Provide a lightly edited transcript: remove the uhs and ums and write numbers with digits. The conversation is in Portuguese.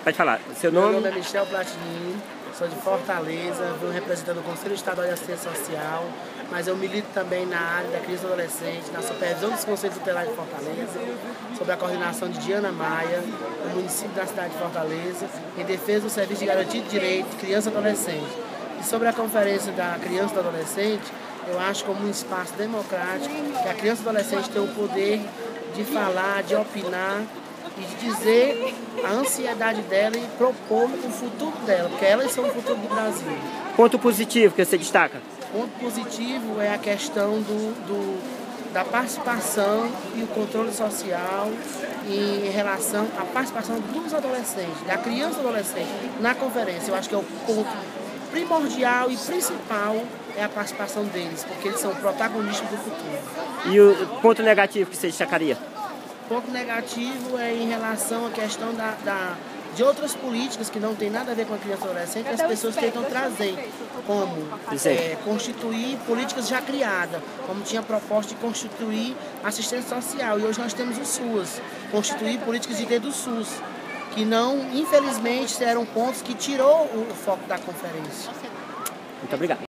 Pode falar. Seu Meu nome? nome é Michel Platini, sou de Fortaleza, venho representando o Conselho Estadual de Assistência Social, mas eu milito também na área da criança e adolescente, na supervisão dos Conselhos Tutelares de Fortaleza, sob a coordenação de Diana Maia, no município da cidade de Fortaleza, em defesa do Serviço de Garantia de Direito de Criança e Adolescente. E sobre a Conferência da Criança e do Adolescente, eu acho como um espaço democrático que a criança e adolescente tem o poder de falar, de opinar e de dizer a ansiedade dela e propor o futuro dela, porque elas são o futuro do Brasil. Ponto positivo que você destaca? Ponto positivo é a questão da participação e o controle social em relação à participação dos adolescentes, da criança e do adolescente na conferência. Eu acho que é o ponto primordial e principal é a participação deles, porque eles são protagonistas do futuro. E o ponto negativo que você destacaria? Ponto negativo é em relação à questão de outras políticas que não tem nada a ver com a criança e adolescente, que as pessoas tentam trazer, como constituir políticas já criadas, como tinha proposta de constituir assistência social, e hoje nós temos o SUS, constituir políticas de dentro do SUS, que não, infelizmente, eram pontos que tirou o foco da conferência. Muito obrigado.